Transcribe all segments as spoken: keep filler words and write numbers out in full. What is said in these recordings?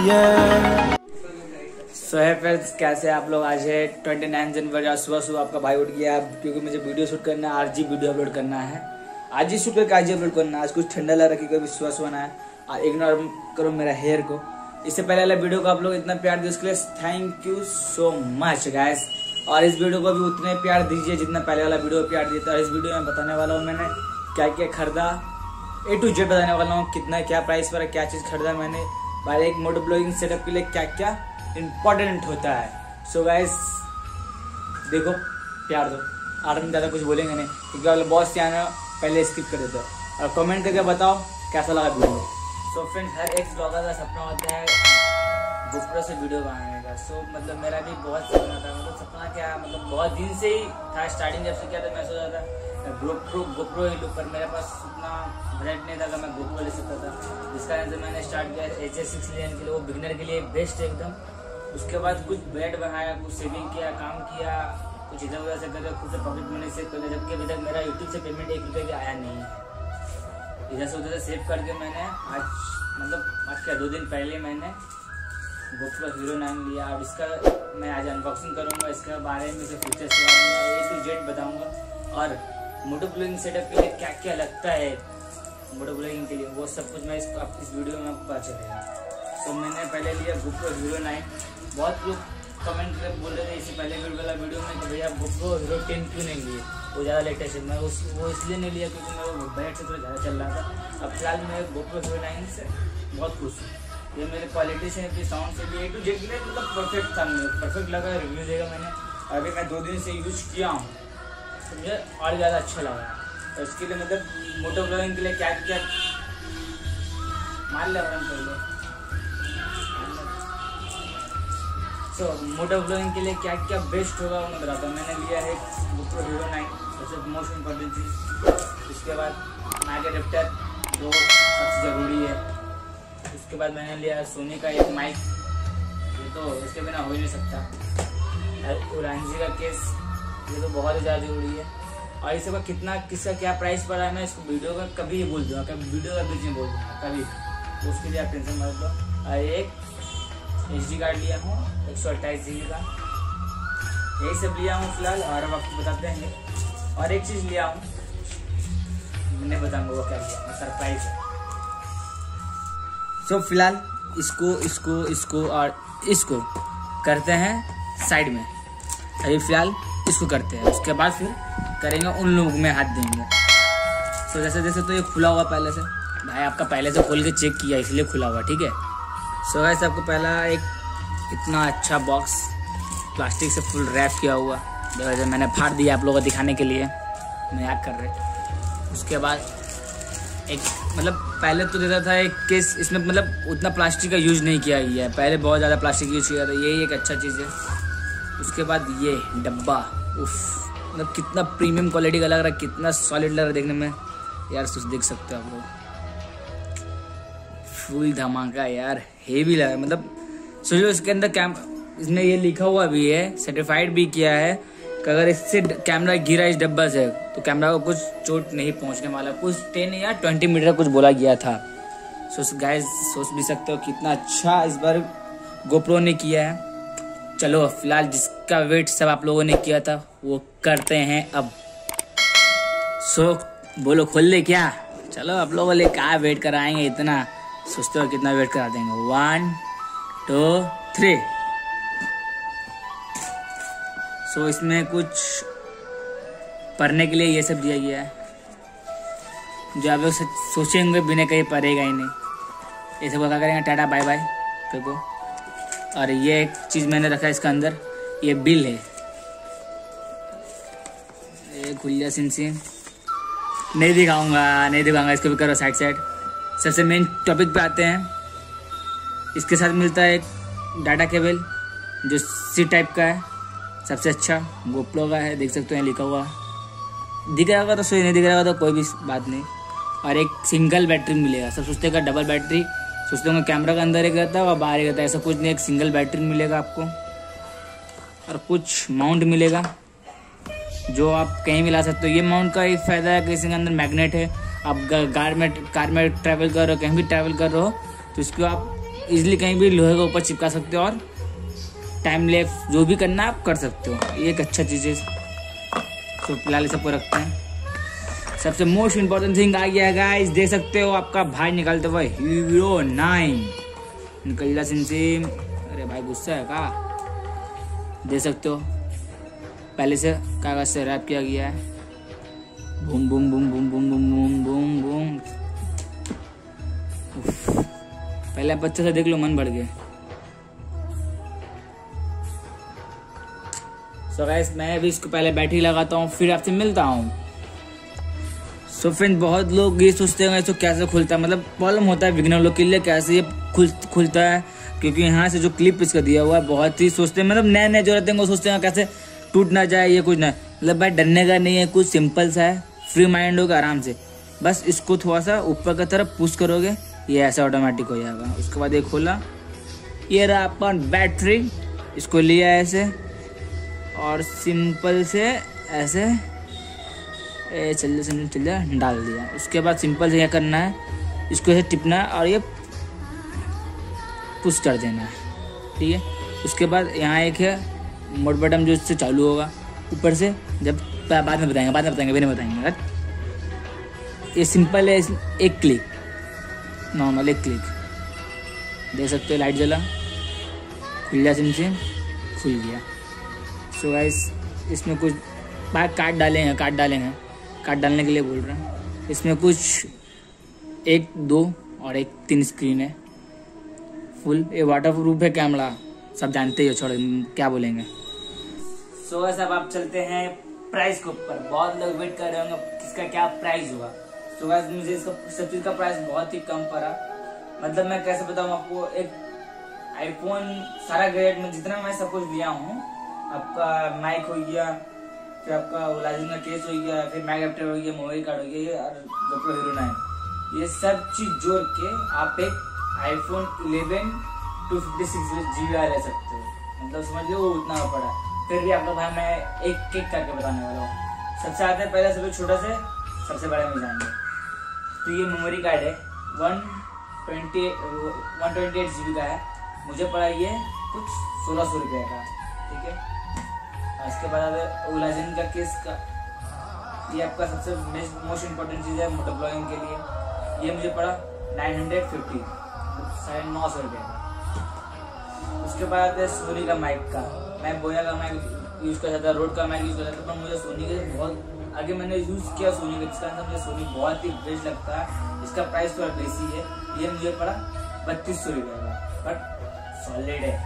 सो है फ्रेंड्स, कैसे आप लोग। आज है ट्वेंटी नाइन जनवरी और सुबह सुबह आपका भाई उठ गया क्योंकि मुझे वीडियो शूट करना है। आज ही वीडियो अपलोड करना है, आज ही शूट करके आज ही अपलोड करना है। आज कुछ ठंडा लग रहा है क्योंकि सुबह सुबह है और इग्नोर करो मेरा हेयर को। इससे पहले वाला वीडियो को आप लोग इतना प्यार दिए उसके लिए thank you so much guys. और इस वीडियो को भी उतने प्यार दीजिए जितना पहले वाला वीडियो को प्यार दिया था। इस वीडियो में बताने वाला हूँ मैंने क्या क्या खरीदा, ए टू जेड बताने वाला हूँ, कितना क्या प्राइस पर क्या चीज़ खरीदा मैंने, भाई एक मोटो ब्लॉगिंग सेटअप के लिए क्या क्या इम्पोर्टेंट होता है। सो so गाइस देखो, प्यार दो। आठ में ज़्यादा कुछ बोलेंगे नहीं क्योंकि वाले बहुत से आना पहले स्किप कर देते हो और कमेंट करके बताओ कैसा लगा वीडियो। सो so फ्रेंड्स, हर एक ब्लॉगर का सपना होता है गोप्रो से वीडियो बनाने का। सो so, मतलब मेरा भी बहुत सपना था। मतलब सपना क्या, मतलब बहुत दिन से ही था। स्टार्टिंग जब से किया था मैं सोचा था गोप्रो गोप्रो ही लूँ, पर मेरे पास उतना बजट नहीं था कि मैं गोप्रो ले सकता था। जिस कारण से मैंने स्टार्ट किया एच एस सिक्स लेन के लिए। वो बिगनर के लिए बेस्ट है एकदम। उसके बाद कुछ बजट बढ़ाया, कुछ सेविंग किया, काम किया, कुछ इधर उधर से करके खुद से पॉकेट मनी सेव कर लिया। जबकि अभी तक मेरा यूट्यूब से पेमेंट एक रुपये भी आया नहीं है। इधर से उधर से सेव करके मैंने आज मतलब आज क्या दो दिन पहले मैंने गोप्रो हीरो नाइन लिया। और इसका मैं आज अनबॉक्सिंग करूंगा, इसके बारे में, इसके फीचर्स के बारे में ए टू जेड बताऊंगा। और मोटो ब्लॉगिंग सेटअप के लिए क्या क्या लगता है मोटो ब्लॉगिंग के लिए, वो सब कुछ मैं इसको इस वीडियो में आपको पता चलेगा। तो मैंने पहले लिया गोप्रो हीरो नाइन। बहुत लोग कमेंट कर बोल रहे थे इससे पहले वाला वीडियो में कि भैया गोप्रो हीरो टेन क्यों नहीं लिए, वो ज़्यादा लेटेस्ट है। मैं उस वो इसलिए नहीं लिया क्योंकि मैं वो बजट से थोड़ा ज़्यादा चल रहा था। अब फिलहाल मैं गोप्रो हीरो नाइन से बहुत खुश हूँ। ये मेरे क्वालिटी से भी, साउंड से भी, ए टू जेड के लिए मतलब परफेक्ट था। मुझे परफेक्ट लगा, रिव्यू देगा मैंने। अभी मैं दो दिन से यूज किया हूँ तो मुझे और ज़्यादा अच्छा लगा। तो इसके लिए मतलब मोटो ब्लॉगिंग के लिए क्या क्या मान लिया कर लो। सो मोटो ब्लॉगिंग के लिए क्या क्या बेस्ट होगा वो मैं बताता हूँ। मैंने लिया है गोप्रो हीरो नाइन, सबसे मोस्ट इम्पोर्टेंट चीज़। उसके बाद माइक एडेप्टर जो सबसे ज़रूरी है। उसके बाद मैंने लिया सोनी का एक माइक, ये तो इसके बिना हो ही नहीं सकता। उरांजी का केस, ये तो बहुत ही ज़्यादा जरूरी है। और इस सबका कितना किसका क्या प्राइस पड़ा है मैं इसको वीडियो का कभी बोल दूँगा, कभी वीडियो का बीच में बोल दूँगा कभी, तो उसके लिए आप टेंशन मत लो। और एक एच डी कार्ड लिया हूँ एक सौ अट्ठाईस जी बी का, यही सब लिया हूँ फिलहाल। और अब आपको बताते हैं और एक चीज़ लिया हूँ, मैंने बताऊँगा वो क्या लिया, सरप्राइज है। सो so, फिलहाल इसको इसको इसको और इसको करते हैं साइड में। अभी फिलहाल इसको करते हैं, उसके बाद फिर करेंगे उन लोगों में हाथ देंगे। सो so, जैसे जैसे तो ये खुला हुआ पहले से, भाई आपका पहले से खोल के चेक किया इसलिए खुला हुआ, ठीक है। सो गाइस, आपको पहला एक इतना अच्छा बॉक्स प्लास्टिक से फुल रैप किया हुआ देखो, मैंने फाड़ दिया आप लोगों को दिखाने के लिए, मजाक कर रहे। उसके बाद एक मतलब पहले तो देता था एक केस, इसमें मतलब उतना प्लास्टिक का यूज़ नहीं किया गया है, पहले बहुत ज़्यादा प्लास्टिक यूज़ किया था, यही एक अच्छा चीज़ है। उसके बाद ये डब्बा, उफ मतलब कितना प्रीमियम क्वालिटी का लग रहा है, कितना सॉलिड लग रहा है देखने में यार। कुछ देख सकते हो आप लोग, फुल धमाका यार, हेवी लग रहा है। मतलब सोचो इसके अंदर कैम इसमें ये लिखा हुआ भी है, सर्टिफाइड भी किया है कि अगर इससे कैमरा गिरा इस डब्बा से तो कैमरा को कुछ चोट नहीं पहुंचने वाला। कुछ टेन या ट्वेंटी मीटर कुछ बोला गया था। सो गाइस, सोच भी सकते हो कितना अच्छा इस बार गोप्रो ने किया है। चलो फिलहाल जिसका वेट सब आप लोगों ने किया था वो करते हैं अब। सो बोलो खोल दे क्या? चलो आप लोगों ने कहा वेट कराएंगे इतना, सोचते हो कितना वेट करा देंगे। One two three. So so, इसमें कुछ पढ़ने के लिए ये सब दिया गया है जो आप लोग सोचेंगे बिना कहीं पढ़ेगा ही नहीं। ये सब क्या करेंगे, टाटा बाय बाय देखो। और ये एक चीज़ मैंने रखा है इसका अंदर, ये बिल है, ये खुलिया सिन सिन नहीं दिखाऊंगा नहीं दिखाऊंगा इसको भी करो साइड साइड। सबसे मेन टॉपिक पे आते हैं। इसके साथ मिलता है एक डाटा केबल जो सी टाइप का है, सबसे अच्छा गोप्रो का है, देख सकते हैं लिखा हुआ। दिख रहा होगा तो सही, नहीं दिख रहा होगा तो कोई भी बात नहीं। और एक सिंगल बैटरी मिलेगा। सब सोचते हैं डबल बैटरी, सोचते होंगे कैमरा का अंदर एक रहता है और बाहर एक रहता है, ऐसा कुछ नहीं। एक सिंगल बैटरी मिलेगा आपको और कुछ माउंट मिलेगा जो आप कहीं भी ला सकते हो। ये माउंट का एक फ़ायदा है कि इसके अंदर मैग्नेट है। आप कार में कार में ट्रैवल कर रहे हो, कहीं भी ट्रैवल कर रहे हो तो इसको आप इजिली कहीं भी लोहे के ऊपर चिपका सकते हो और टाइम लैप्स जो भी करना है आप कर सकते हो। ये एक अच्छा चीज़ है। तो फिलहाल सबको रखते हैं। सबसे मोस्ट इम्पोर्टेंट थिंग आ गया गाइस, देख सकते हो आपका भाई निकालते हुए हीरो नाइन निकल जा सिम। अरे भाई गुस्सा है का, देख सकते हो पहले से कागज से रैप किया गया है। Boom boom boom boom boom boom boom boom boom. पहले बच्चे से देख लो, मन बढ़ गया। सो गाइस मैं भी इसको पहले बैटरी लगाता हूँ, फिर आपसे मिलता हूँ। सो फ्रेंड बहुत लोग ये सोचते हैं इसको कैसे खुलता है, मतलब प्रॉब्लम होता है बिगिनर लोग के लिए कैसे ये खुल खुलता है, क्योंकि यहाँ से जो क्लिप इसका दिया हुआ है बहुत ही सोचते हैं, मतलब नए नए जो रहते हैं वो सोचते हैं कैसे टूट ना जाए, ये कुछ ना, मतलब भाई डरने का नहीं है, कुछ सिंपल सा है, फ्री माइंड होगा आराम से। बस इसको थोड़ा सा ऊपर की तरफ पुश करोगे ये ऐसा ऑटोमेटिक हो जाएगा। उसके बाद ये खोला, ये रहा अपन बैटरी, इसको लिया ऐसे और सिंपल से ऐसे ए, चल जा चल जा डाल दिया। उसके बाद सिंपल से क्या करना है, इसको ऐसे टिपना है और ये पुश कर देना है, ठीक है। उसके बाद यहाँ एक है मोड बटन जो इससे चालू होगा ऊपर से, जब बाद में बताएंगे बाद में बताएंगे भी नहीं बताएंगे। ये सिंपल है, एक क्लिक, नॉर्मल एक क्लिक, देख सकते हो लाइट जला, खुल गया सिम से, खुल गया। सो गाइस इसमें कुछ बाहर कार्ड डाले हैं, कार्ड डाले हैं, कार्ड डालने के लिए बोल रहे हैं। इसमें कुछ एक दो और एक तीन स्क्रीन है फुल। ये वाटर प्रूफ है कैमरा, सब जानते ही हो, छोड़ क्या बोलेंगे। सो गाइस अब आप चलते हैं प्राइस के ऊपर। बहुत लोग वेट कर रहे होंगे किसका क्या प्राइस होगा। सो गाइस मुझे इसका सब चीज का प्राइस बहुत ही कम पड़ा, मतलब मैं कैसे बताऊँ आपको। एक आईफोन सारा ग्रेड में जितना मैं सब कुछ लिया हूँ, आपका माइक हो गया, फिर आपका ओलाजिन का केस हो गया, फिर मैग एप्टर हो गया, मेमोरी कार्ड हो गया और गोप्रो हीरो नाइन, ये सब चीज जोड़ के आप एक iPhone eleven two fifty six G B ले सकते हो। मतलब समझ लो वो उतना पड़ा। फिर भी आपका भाई मैं एक एक करके बताने वाला हूँ। सबसे आते हैं पहले सबसे छोटा से सबसे बड़े में जाएंगे। तो ये मेमोरी कार्ड है, one twenty one twenty eight G B का है, मुझे पड़ा ये कुछ सोलह सौ रुपये का, ठीक है। इसके बाद ओलाजिन का केस का, ये आपका सबसे मोस्ट इम्पोर्टेंट चीज़ है मोटर ब्लॉगिंग के लिए। ये मुझे पड़ा नाइन हंड्रेड फिफ्टी, साढ़े नौ सौ रुपये का। उसके बाद है सोनी का माइक का, मैं बोया का माइक यूज़ करता था, रोड का माइक यूज़ करता था, पर मुझे सोनी के बहुत आगे मैंने यूज़ किया सोनी का, जिसका अंदर मुझे सोनी बहुत ही बेस्ट लगता है। इसका प्राइस थोड़ा बेसी है, ये मुझे पड़ा बत्तीस सौ रुपये का, बट सॉलिड है।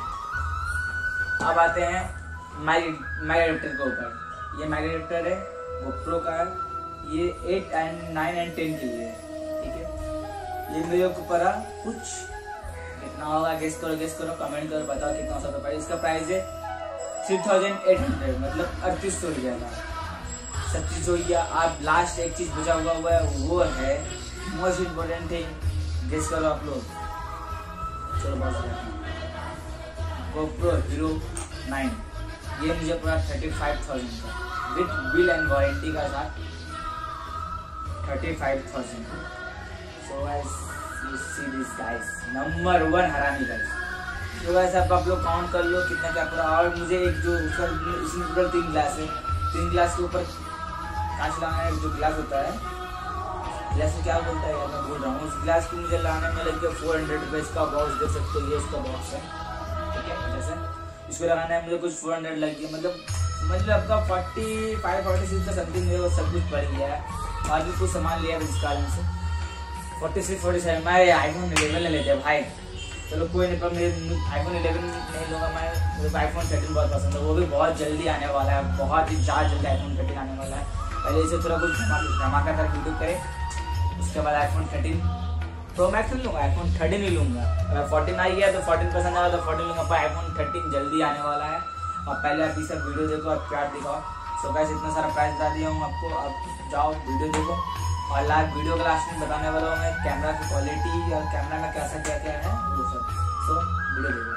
अब आते हैं माइक माइक एडेप्टर के ऊपर। ये माइक एडेप्टर है, गोप्रो का है, ये eight and nine and ten के लिए, ठीक है। ये मेरे को पड़ा कुछ कितना होगा, गेस करो गेस करो, कमेंट करो, बताओ कितना हो सकता है। इसका प्राइस है थ्री थाउजेंड एट हंड्रेड, मतलब अड़तीस सौ रुपये का। सब चीज हो गया। आप लास्ट एक चीज बचा हुआ हुआ है, वो है मोस्ट इम्पोर्टेंट थिंग, गेस करो आप लोग। चलो बहुत गोप्रो हीरो नाइन, ये मुझे पड़ा थर्टी फाइव थाउजेंड का, विथ बिल एंड वारंटी का साथ thirty five thousand. So guys you see this guys, number one हरामी गाइस। तो गाइस अब आप लोग काउंट कर लो कितना क्या पड़ा। और मुझे एक जो उसका इसमें टोटल तीन ग्लास है, तीन ग्लास के ऊपर कांच लगाना है, जो ग्लास होता है, ग्लास में क्या बोलता है यार मैं भूल रहा हूँ। उस ग्लास को मुझे लाने में लग गया फोर हंड्रेड रुपये। इसका बॉक्स देख सकते हो, ये इसका बॉक्स है, ठीक है। जैसे इसको लगाना है मुझे कुछ फोर हंड्रेड लग गया, मतलब समझ लो आपका फोर्टी फाइव फोर्टी सिक्स का समथिंग मुझे वो सब कुछ पड़ गया है। और भी कुछ सामान लिया इस कारण से फोर्टी सिक्स फोर्टी सेवन। मैं आईफोन इलेवन ले लेते भाई, चलो कोई नहीं, पर मेरे आईफोन इलेवन नहीं लूँगा मैं, मुझे आईफोन थर्टीन बहुत पसंद है, वो भी बहुत जल्दी आने वाला है, बहुत ही ज़्यादा जल्दी आईफोन थर्टीन आने वाला है। पहले इसे थोड़ा कुछ धमाकेदार वीडियो करें, उसके बाद आईफोन थर्टीन प्रो मैक्स नहीं लूँगा, आईफोन थर्टीन ही लूँगा। अगर फोर्टीन आ गया तो फोर्टीन पसंद आएगा तो फोर्टीन लूँगा, पर आईफोन थर्टीन जल्दी आने वाला है। और पहले आप ये सब वीडियो देखो और प्यार दिखाओ। सो गाइस इतना सारा प्राइस बता दिया हूँ आपको, अब जाओ वीडियो देखो। और लास्ट वीडियो के लास्ट में बताने वाला हूँ मैं कैमरा की क्वालिटी और कैमरा में कैसा क्या क्या है वो सब। सो वीडियो देखो।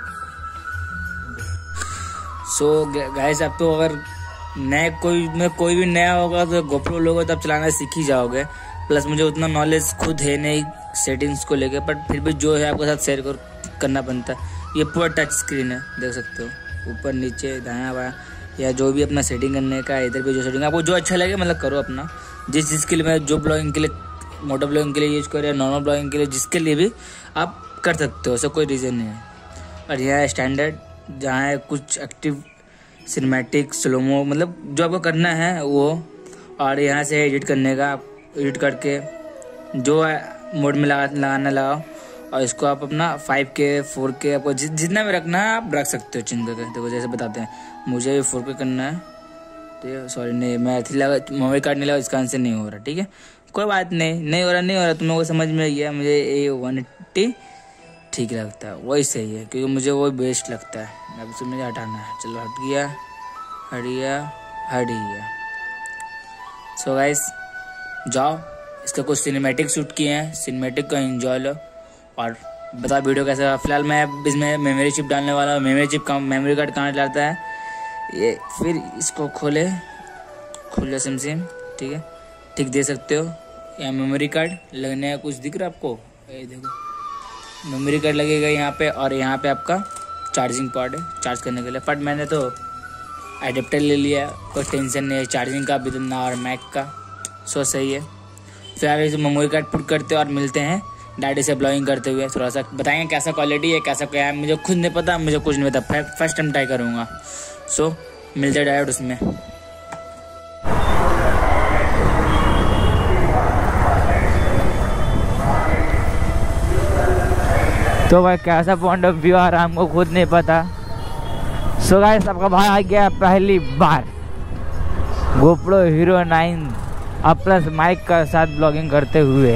सो गाइस अब तो अगर नए कोई में कोई भी नया होगा तो गोप्रो लोगे तब चलाना सीख ही जाओगे। प्लस मुझे उतना नॉलेज खुद है नहीं सेटिंग्स को लेकर, बट फिर भी जो है आपके साथ शेयर कर करना बनता है। ये पूरा टच स्क्रीन है, देख सकते हो, ऊपर नीचे दायां बायां, या जो भी अपना सेटिंग करने का, इधर भी जो सेटिंग आपको जो अच्छा लगे मतलब करो अपना। जिस चीज़ के लिए मैं जो ब्लॉगिंग के लिए, मोटो ब्लॉगिंग के लिए यूज़ करो या नॉर्मल ब्लॉगिंग के लिए, जिसके लिए भी आप कर सकते हो, ऐसा कोई रीज़न नहीं है। और यह है स्टैंडर्ड, जहाँ है कुछ एक्टिव, सिनेमैटिक, स्लोमो, मतलब जो आपको करना है वो। और यहाँ से एडिट करने का, एडिट करके जो मोड में लगा लगाना लगाओ, और इसको आप अपना फाइव के फोर के आपको जि, जितना भी रखना है आप रख सकते हो चिंता करके। देखो जैसे बताते हैं, मुझे भी फोर के करना है, ठीक है। सॉरी नहीं, मैं ऐसी लगा मेमोरी कार्ड नहीं लगा, इसका आंसर नहीं हो रहा, ठीक है, कोई बात नहीं, नहीं हो रहा नहीं हो रहा तुम लोगों को समझ में गया। मुझे ए वन एट्टी ठीक लगता है, वही सही है, क्योंकि मुझे वो बेस्ट लगता है। अब से मुझे हटाना है, चलो हट गया, हट गया, हट गया। सो गाइस जाओ, इसका कुछ सिनेमैटिक शूट किए हैं, सिनेमैटिक का एंजॉय लो और बता वीडियो कैसा। फिलहाल मैं इसमें मेमोरी चिप डालने वाला हूँ। मेमोरी चिप का मेमोरी कार्ड कहाँ डालता है ये, फिर इसको खोले, खोले सिम सिम, ठीक है, ठीक दे सकते हो। यहाँ मेमोरी कार्ड लगने का कुछ दिख रहा है आपको, ये देखो मेमोरी कार्ड लगेगा यहाँ पे। और यहाँ पे आपका चार्जिंग पॉड है चार्ज करने के लिए, बट मैंने तो एडेप्टर ले लिया, कोई टेंशन नहीं है चार्जिंग का भी देना और मैक का, सो सही है। फिलहाल इसे मेमोरी कार्ड पुट करते और मिलते हैं डैडी से ब्लॉगिंग करते हुए। थोड़ा सा बताएंगे कैसा क्वालिटी है, कैसा क्या है, मुझे खुद नहीं पता, मुझे कुछ नहीं पता, फर्स्ट टाइम ट्राई करूँगा। सो मिलते हैं डायरेक्ट उसमें। तो भाई कैसा पॉइंट ऑफ व्यू आ रहा है हमको खुद नहीं पता। सो गाइस आपका भाई आ गया पहली बार गोप्रो हीरो नाइन अब प्लस माइक का साथ ब्लॉगिंग करते हुए।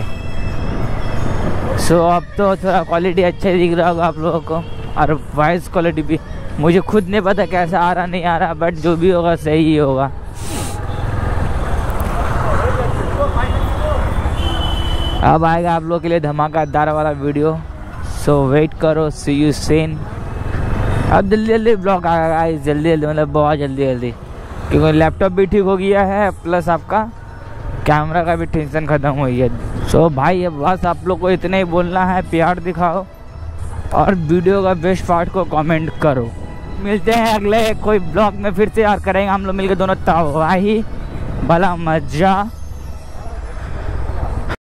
सो अब तो थोड़ा क्वालिटी अच्छा दिख रहा होगा आप लोगों को, और वॉइस क्वालिटी भी मुझे खुद नहीं पता कैसा आ रहा नहीं आ रहा, बट जो भी होगा सही ही होगा। अब आएगा आप लोगों के लिए धमाकेदार वाला वीडियो, सो वेट करो, सी यू सून। अब जल्दी जल्दी ब्लॉग आएगा गाइस, जल्दी जल्दी, मतलब बहुत जल्दी जल्दी, क्योंकि लैपटॉप भी ठीक हो गया है, प्लस आपका कैमरा का भी टेंशन ख़त्म हो गया। सो भाई अब बस आप लोग को इतना ही बोलना है, प्यार दिखाओ और वीडियो का बेस्ट पार्ट को कमेंट करो। मिलते हैं अगले कोई ब्लॉग में फिर से, यार करेंगे हम लोग मिलकर दोनों तबाही भला मजा।